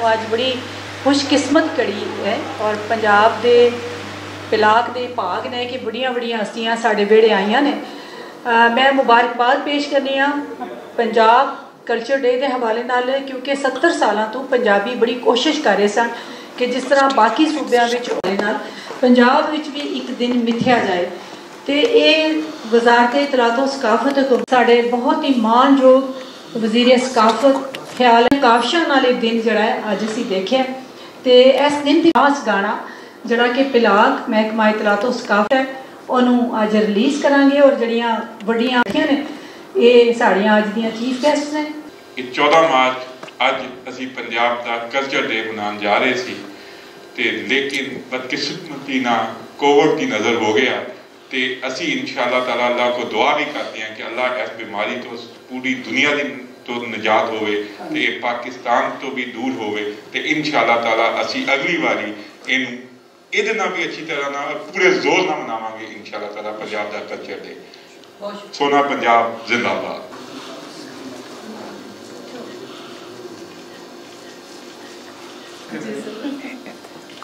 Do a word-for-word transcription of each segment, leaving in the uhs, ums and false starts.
अज बड़ी खुशकिस्मत कड़ी है और पंजाब के पिलाक के भाग ने कि बड़िया बड़िया हस्तियां साढ़े बेड़े आईयां ने। मैं मुबारकबाद पेश करनी हाँ पंजाब कल्चर डे के हवाले नाल, क्योंकि सत्तर साल तो पंजाबी बड़ी कोशिश कर रहे सन कि जिस तरह बाकी सूबों में पंजाब विच भी एक दिन मिथ्या जाए। तो ये वजारत इतलात और सकाफत साढ़े बहुत ही मानयोग वजीर सकाफत ख्याल काफशा नाल दिन जड़ा है अज असी देखे। तो इस दिन की खास गाना जड़ा कि पिलाक महकमा इतलात और सकाफत है उन्होंने अज रिलीज़ करांगे और जड़ियाँ वड्डियां ने ये साड़ियाँ अज दियां चीफ गेस्ट ने। चौदह मार्च अज असी पंजाब का कल्चर डे मनाने जा रहे सी ते लेकिन बदकिस्मती ना कोविड की नज़र हो गया। तो असी इंशाअल्लाह ताला अल्लाह को दुआ भी करते हैं कि अल्लाह इस बीमारी तो पूरी दुनिया की तो निजात होवे ते पाकिस्तान तो भी दूर होवे। तो इंशाअल्लाह ताला असी अगली बारी इनू इहदे नाल भी अच्छी तरह ना पूरे जोर नाल मनावांगे इंशाअल्लाह ताला पंजाब का कल्चर डे। सोना पंजाब जिंदाबाद।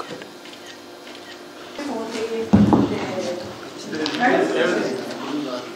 Yes.